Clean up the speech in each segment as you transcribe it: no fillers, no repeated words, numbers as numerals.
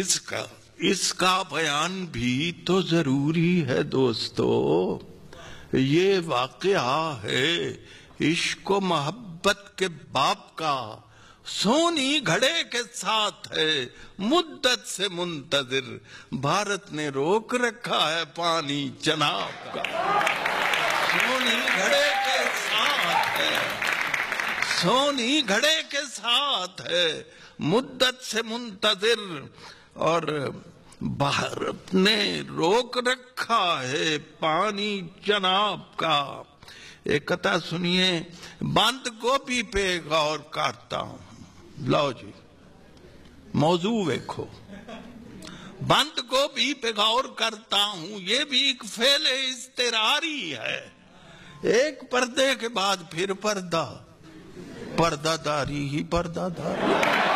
اس کا بیان بھی تو ضروری ہے دوستو. یہ واقعہ ہے عشق و محبت کے باپ کا، سونی گھڑے کے ساتھ ہے مدت سے منتظر. بھارت نے روک رکھا ہے پانی چناب کا. سونی گھڑے کے ساتھ ہے، سونی گھڑے کے ساتھ ہے مدت سے منتظر. اور بھارت نے روک رکھا ہے پانی چناب کا. ایک قطعہ سنیے. بند گوبھی پہ غور کرتا ہوں. لو جی موضوع دیکھو. بند گوبھی پہ غور کرتا ہوں، یہ بھی ایک فعل اضطراری ہے. ایک پردے کے بعد پھر پردہ، پردہ داری ہی پردہ داری.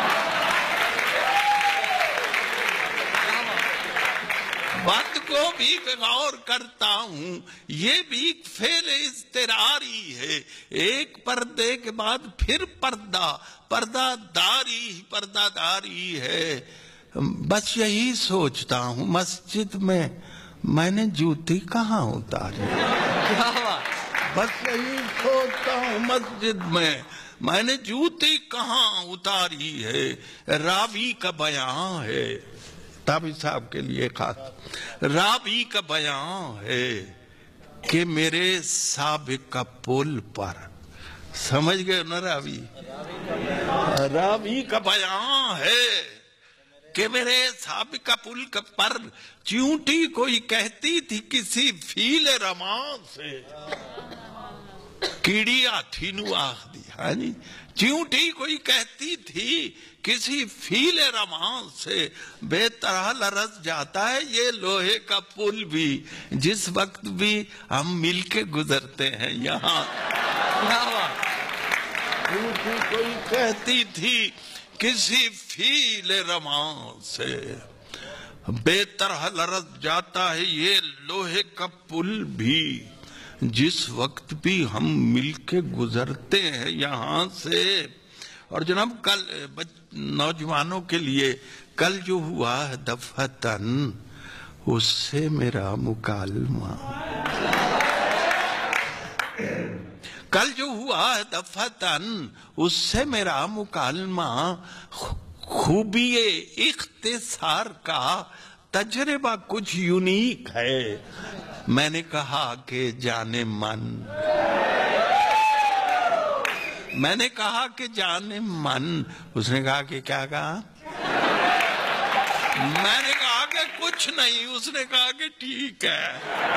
بند گوبھی پہ غور کرتا ہوں، یہ بھی ایک فعل اضطراری ہے. ایک پردے کے بعد پھر پردہ، پردہ داری ہی پردہ داری ہے. بس یہی سوچتا ہوں مسجد میں نے جوتی کہاں اتاری. بس یہی سوچتا ہوں مسجد میں نے جوتی کہاں اتاری ہے. راوی کا بیان ہے، تابعی صاحب کے لیے خاص. راوی کا بیان ہے کہ میرے سابقہ پل پر، سمجھ گئے نا راوی؟ راوی کا بیان ہے کہ میرے سابقہ پل پر چیونٹی کوئی کہتی تھی کسی فیل رمان سے. کیڑی آٹھی نو آخ دی. ہاں جی، چیونٹی کوئی کہتی تھی کسی فیل رمان سے، بے طرح لرز جاتا ہے یہ لوہے کا پل بھی جس وقت بھی ہم مل کے گزرتے ہیں یہاں. چیونٹی کوئی کہتی تھی کسی فیل رمان سے، بے طرح لرز جاتا ہے یہ لوہے کا پل بھی جس وقت بھی ہم مل کے گزرتے ہیں یہاں سے. اور جناب کل نوجوانوں کے لیے کل جو ہوا ہے دفعتاً، اس سے میرا مکالمہ. کل جو ہوا ہے دفعتاً، اس سے میرا مکالمہ خوبی اختصار کا تجربہ کچھ یونیک ہے. میں نے کہا کہ جانے من، میں نے کہا کہ جانے من. اس نے کہا کہ کیا کہا؟ میں نے کہا کہ کچھ نہیں. اس نے کہا کہ ٹھیک ہے.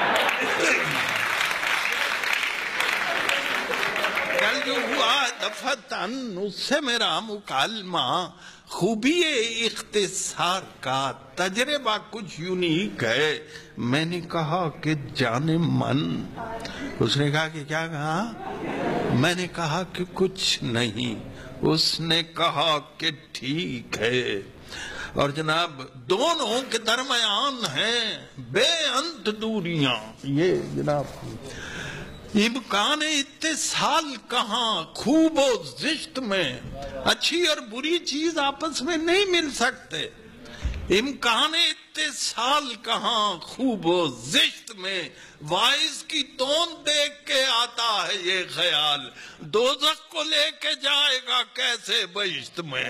کل جو ہوا دفعتاً، اس سے میرا مکالمہ خوبی اختصار کا تجربہ کچھ یونیک ہے. میں نے کہا کہ جانے من. اس نے کہا کہ کیا کہا؟ میں نے کہا کہ کچھ نہیں. اس نے کہا کہ ٹھیک ہے. اور جناب دونوں کے درمیان ہیں بے انت دوریاں. یہ جناب امکان اتصال کہاں؟ خوب و زشت میں اچھی اور بری چیز آپس میں نہیں مل سکتے. امکان اتصال کہاں؟ خوب و زشت میں وائس کی تون دیکھ کے آتا ہے یہ خیال، دوزخ کو لے کے جائے گا کیسے بہشت میں.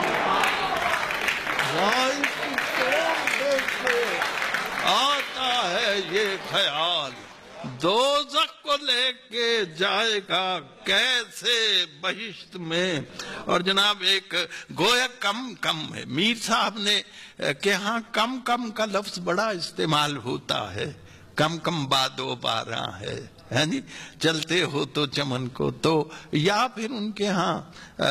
وائس کی تون دیکھ کے آتا ہے یہ خیال، دوزخ کو لے کے جائے گا کیسے بہشت میں. اور جناب ایک گویا کم کم ہے. میر صاحب نے کہ ہاں کم کم کا لفظ بڑا استعمال ہوتا ہے. کم کم بادو بارہ ہے جی، چلتے ہو تو چمن کو تو، یا پھر ان کے ہاں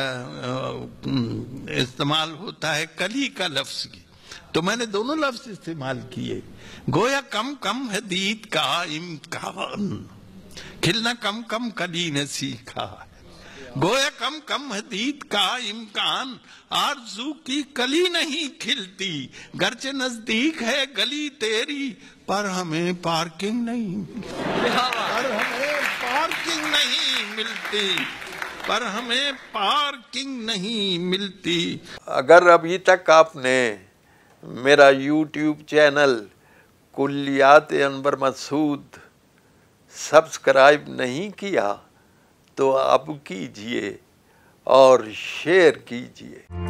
استعمال ہوتا ہے کلی کا لفظ کی. تو میں نے دونوں لفظ استعمال کیے. گویا کم کم ہے دید کا امکان، کھلنا کم کم کلی نے سیکھا. گویا کم کم ہے دید کا امکان، آرزو کی کلی نہیں کھلتی. گرچہ نزدیک ہے گلی تیری پر ہمیں پارکنگ نہیں، پر ہمیں پارکنگ نہیں ملتی، پر ہمیں پارکنگ نہیں ملتی. اگر ابھی تک آپ نے میرا یوٹیوب چینل کلیات انور مسعود سبسکرائب نہیں کیا تو اب کیجئے اور شیئر کیجئے۔